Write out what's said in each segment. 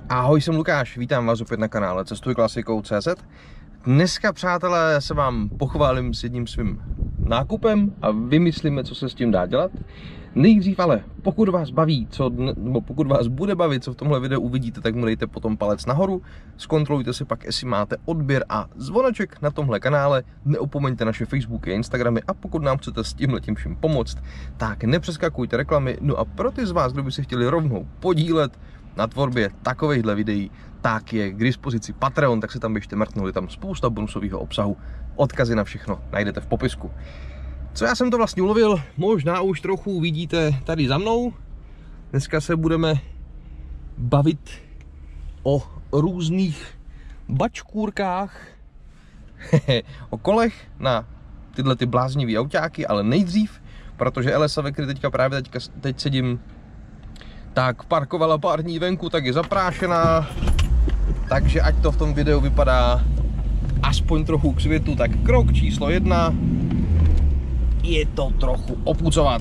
Ahoj, jsem Lukáš, vítám vás opět na kanále Cestuj-klasikou.cz. Dneska, přátelé, se vám pochválím s jedním svým nákupem a vymyslíme, co se s tím dá dělat. Nejdřív ale, pokud vás baví, pokud vás bude bavit, co v tomhle videu uvidíte, tak mu dejte potom palec nahoru. Zkontrolujte si pak, jestli máte odběr a zvoneček na tomhle kanále. Neopomeňte naše Facebooky a Instagramy a pokud nám chcete s tímhletím vším pomoct, tak nepřeskakujte reklamy. No a pro ty z vás, kdo by se chtěli rovnou podílet na tvorbě takovýchhle videí, tak je k dispozici Patreon, tak se tam běžte mrknout, je tam spousta bonusového obsahu. Odkazy na všechno najdete v popisku. Co já jsem to vlastně ulovil, možná už trochu vidíte tady za mnou. Dneska se budeme bavit o různých bačkůrkách, o kolech na tyhle ty bláznivý autáky, ale nejdřív, protože LSA, ve které teď sedím, tak parkovala pár dní venku, tak je zaprášená, takže ať to v tom videu vypadá aspoň trochu k světu, tak krok číslo 1 je to trochu opucovat.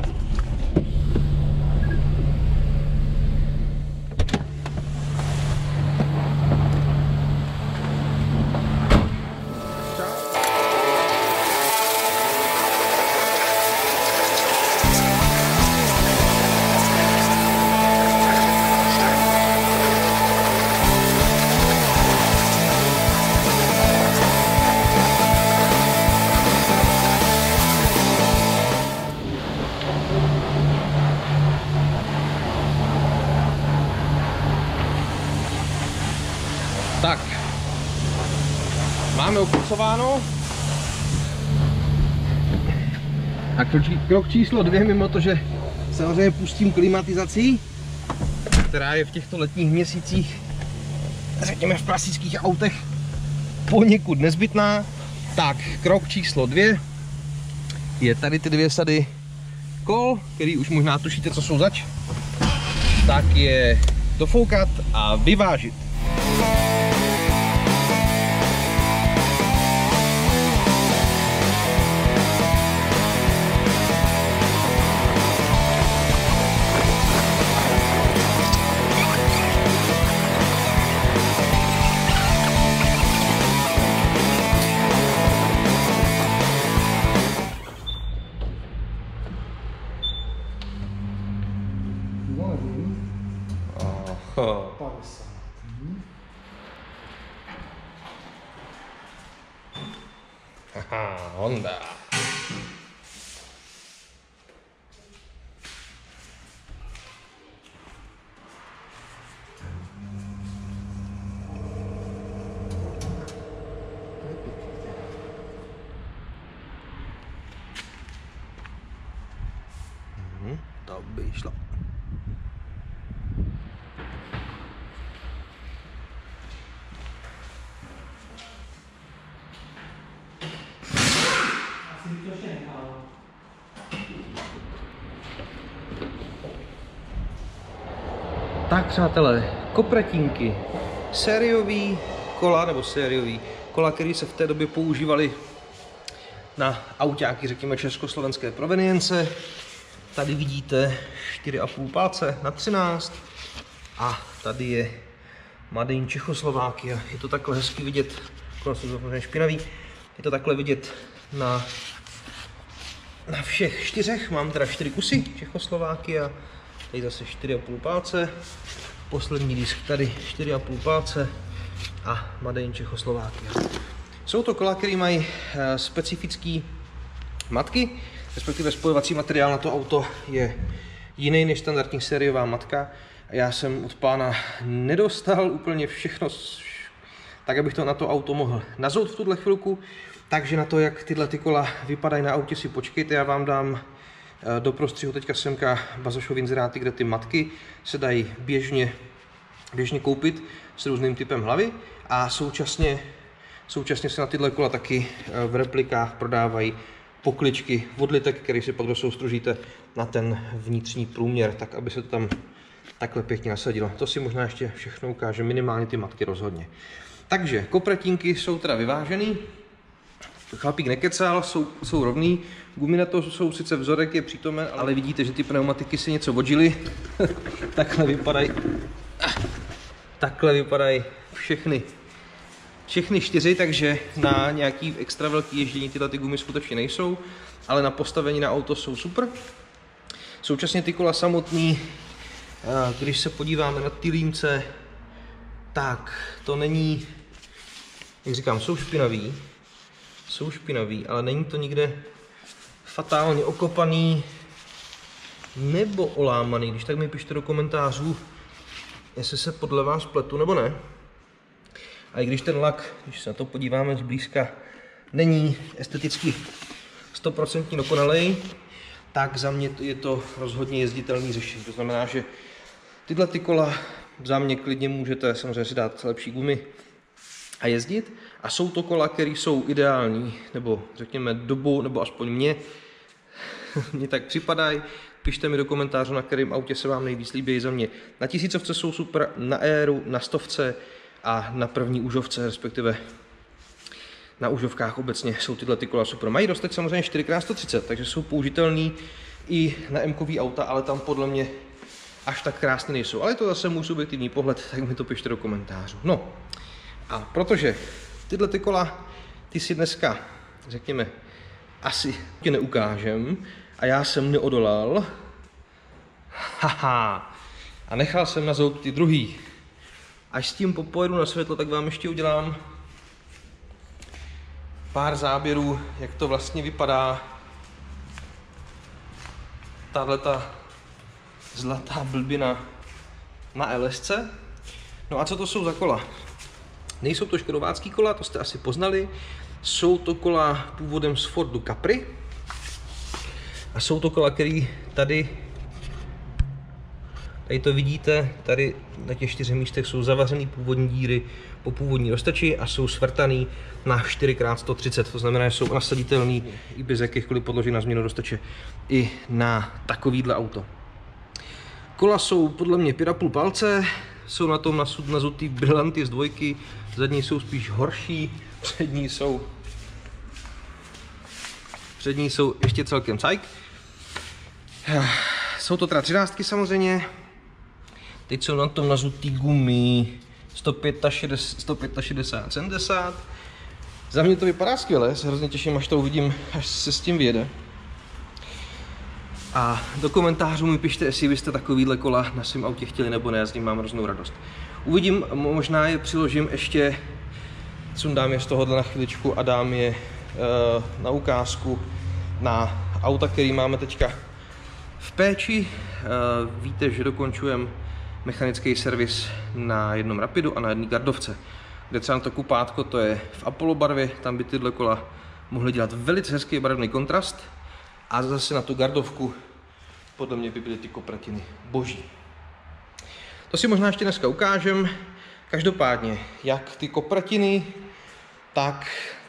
Tak, máme opucováno. A krok číslo 2, mimo to, že samozřejmě pustím klimatizaci, která je v těchto letních měsících, řekněme v klasických autech, poněkud nezbytná. Tak, krok číslo 2 je tady ty dvě sady kol, který už možná tušíte, co jsou zač. Tak je dofoukat a vyvážit. Haha, Honda. To by šlo. Tak, přátelé, kopretínky, sériový kola, nebo sériový kola, které se v té době používaly na autáky, řekněme, československé provenience. Tady vidíte 4,5 palce na 13 a tady je Made in Čechoslovákia. Je to takhle hezky vidět, kola jsou samozřejmě špinavý, je to takhle vidět na všech 4, mám teda 4 kusy Čechoslovákia, tady zase 4,5 palce, poslední disk tady 4,5 palce a Made in Čechoslovákia. Jsou to kola, které mají specifické matky, respektive spojovací materiál na to auto je jiný než standardní sériová matka. Já jsem od pána nedostal úplně všechno, tak abych to na to auto mohl nazout v tuhle chvilku. Takže na to, jak tyhle kola vypadají na autě, si počkejte, já vám dám do prostřihu teďka semka Bazošovy inzeráty, kde ty matky se dají běžně koupit s různým typem hlavy a současně se na tyhle kola taky v replikách prodávají pokličky od litek, které si pak dosoustružíte na ten vnitřní průměr, tak aby se to tam takhle pěkně nasadilo. To si možná ještě všechno ukáže, minimálně ty matky rozhodně. Takže kopretínky jsou teda vyvážený, chlapík nekecal, jsou rovný, gumy na to jsou sice vzorek je přítomen, ale vidíte, že ty pneumatiky si něco odžily, takhle vypadají takhle vypadají všechny 4, takže na nějaký extra velký ježdění tyhle ty gumy skutečně nejsou, ale na postavení na auto jsou super. Současně ty kola samotný, když se podíváme na ty límce, tak to není, jak říkám, jsou špinavý, ale není to nikde fatálně okopaný nebo olámaný. Když tak mi pište do komentářů, jestli se podle vás pletu nebo ne. A i když ten lak, když se na to podíváme zblízka, není esteticky 100% dokonalej, tak za mě je to rozhodně jezditelný řešení. To znamená, že tyhle ty kola za mě klidně můžete samozřejmě si dát lepší gumy a jezdit. A jsou to kola, které jsou ideální, nebo řekněme dobu, nebo aspoň mně tak připadají. Pište mi do komentářů, na kterém autě se vám nejvíc líbí. Za mě na 1000 jsou super, na Airu, na 100 a na první užovce, respektive na užovkách obecně jsou tyhle ty kola super. Mají roztah samozřejmě 4x130, takže jsou použitelný i na M-kový auta, ale tam podle mě až tak krásný nejsou. Ale je to zase můj subjektivní pohled, tak mi to pište do komentářů. No a protože tyhle ty kola, ty si dneska, řekněme, asi tě neukážem a já jsem neodolal. Haha. A nechal jsem na zout ty druhý. Až s tím popojedu na světlo, tak vám ještě udělám pár záběrů, jak to vlastně vypadá. Tahleta zlatá blbina na LSC. No a co to jsou za kola? Nejsou to škodovácký kola, to jste asi poznali. Jsou to kola původem z Fordu Capri. A jsou to kola, které tady to vidíte, tady na těch 4 místech jsou zavařený původní díry po původní roztači a jsou svrtaný na 4x130, to znamená, že jsou nasaditelný i bez jakýchkoliv podložek na změnu roztače i na takovýhle auto. Kola jsou podle mě 5,5 palce, jsou na tom nazutý brillanty z dvojky, zadní jsou spíš horší, přední jsou ještě celkem cajk. Jsou to teda 13 samozřejmě. Teď jsou na tom nazutý gumy 165, 70. Za mě to vypadá skvěle, se hrozně těším, až to uvidím, až se s tím vyjede. A do komentářů mi pište, jestli byste takovýhle kola na svém autě chtěli nebo ne, já s ním mám hroznou radost. Uvidím, možná je přiložím ještě, sundám je z tohohle na chviličku a dám je na ukázku na auta, který máme teďka v péči. Víte, že dokončujeme mechanický servis na jednom Rapidu a na jedné Gardovce, kde třeba na to kupátko, to je v Apollo barvě, tam by tyhle kola mohly dělat velice hezký barevný kontrast a zase na tu Gardovku podle mě by byly ty kopratiny boží. To si možná ještě dneska ukážem. Každopádně, jak ty kopratiny, tak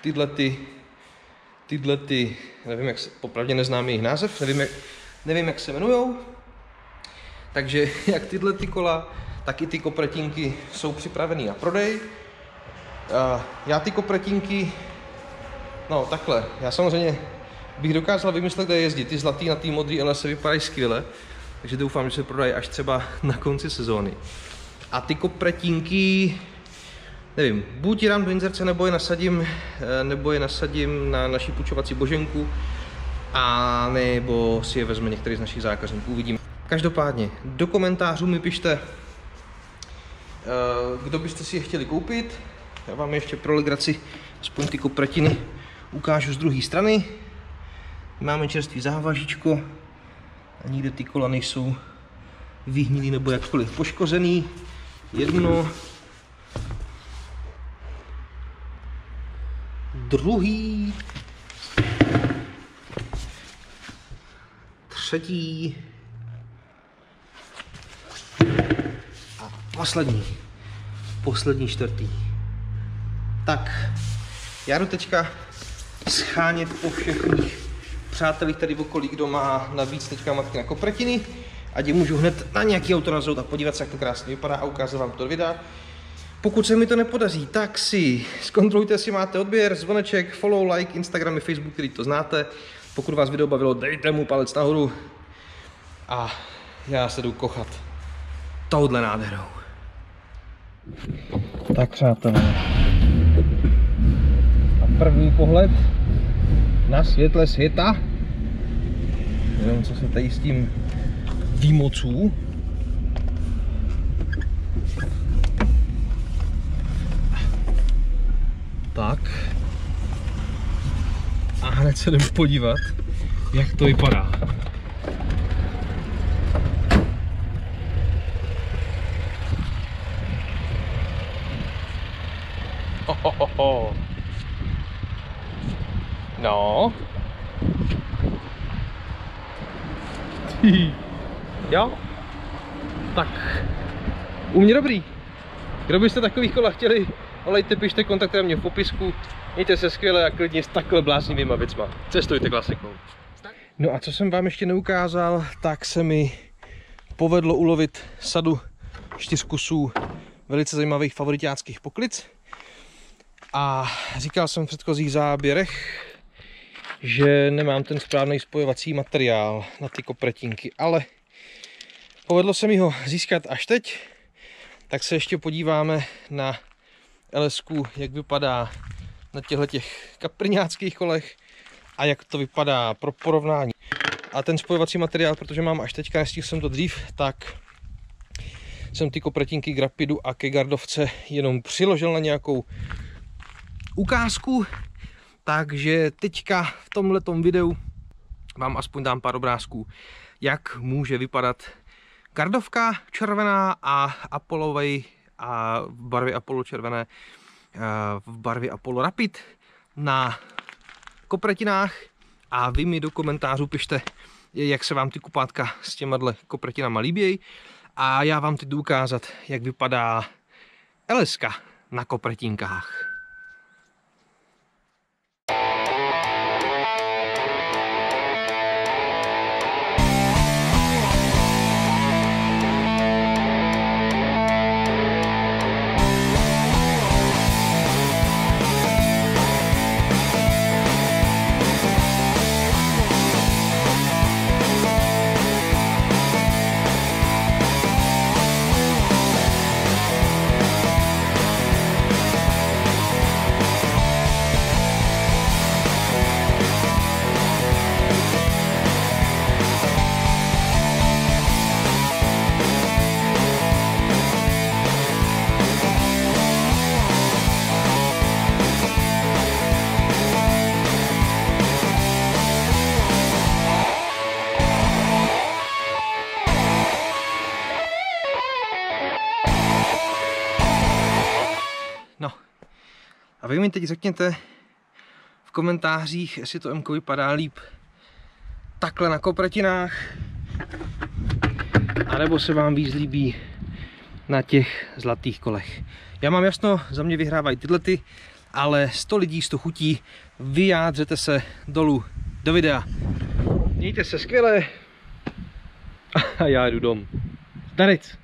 tyhle ty, nevím, jak se, popravdě neznám jejich název, nevím, jak se jmenujou. Takže jak tyhle ty kola, tak i ty kopratinky jsou připravený na prodej. Já ty kopratinky, no takhle, já samozřejmě bych dokázal vymyslet, kde jezdit. Ty zlatý na ty modrý LS vypadají skvěle, takže doufám, že se prodají až třeba na konci sezóny. A ty kopratinky, nevím, buď je dám do inzerce, nebo je nasadím na naši půjčovací boženku, a nebo si je vezme některý z našich zákazníků, uvidíme. Každopádně, do komentářů mi pište, kdo byste si je chtěli koupit. Já vám ještě pro legraci aspoň ty kopratiny ukážu z druhé strany. Máme čerstvý závažíčko a nikde ty kola nejsou vyhnilý nebo jakkoliv poškozený. Jedno, druhý, třetí a poslední čtvrtý. Tak, já jdu teďka schánět po všech mých přátelích tady v okolí, kdo má navíc teďka matky na kopratiny, ať je můžu hned na nějaký auto nazout a podívat se, jak to krásně vypadá a ukázat vám to videa. Pokud se mi to nepodaří, tak si zkontrolujte, jestli máte odběr, zvoneček, follow, like, Instagram, Facebook, který to znáte. Pokud vás video bavilo, dejte mu palec nahoru a já se jdu kochat touhle nádherou. Tak přátelé. A první pohled na světle světa. Nevím, co se tady s tím výmoců. Tak. A hned se jdeme podívat, jak to vypadá. Ohohoho. No. Jo? Tak. U mě dobrý. Kdo byste takových kola chtěli, olejte, pište, kontaktujte mě v popisku. Mějte se skvěle a klidně s takhle bláznivýma věcma. Cestujte klasikou. No a co jsem vám ještě neukázal, tak se mi povedlo ulovit sadu 4 kusů velice zajímavých favoritáckých poklic. A říkal jsem v předchozích záběrech, že nemám ten správný spojovací materiál na ty kopretinky, ale povedlo se mi ho získat až teď. Tak se ještě podíváme na LSku, jak vypadá na těchto kaprňáckých kolech a jak to vypadá pro porovnání. A ten spojovací materiál, protože mám až teďka, nestihl jsem to dřív, tak jsem ty kopretinky k Rapidu a ke Gardovce jenom přiložil na nějakou ukázku. Takže teďka v tomhletom videu vám aspoň dám pár obrázků, jak může vypadat Gardovka červená a Apollovej a v barvě Apollo červené, v barvě Apollo Rapid na kopretinách. A vy mi do komentářů pište, jak se vám ty kupátka s těma kopretinama líbí. A já vám teď jdu ukázat, jak vypadá LSka na kopretinkách. No, a vy mi teď řekněte v komentářích, jestli to MK vypadá líp takhle na kopretinách, anebo se vám víc líbí na těch zlatých kolech. Já mám jasno, za mě vyhrávají tyhle, ale 100 lidí, 100 chutí, vyjádřete se dolů do videa. Mějte se skvěle a já jdu domů. Zdarec!